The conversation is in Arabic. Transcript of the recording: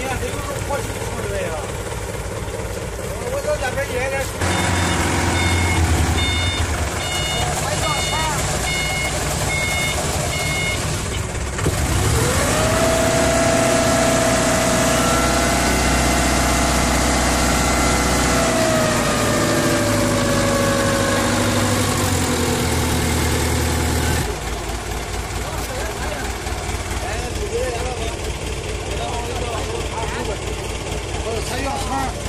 看这都是活起出来的呀。我到那边野点。还要肠。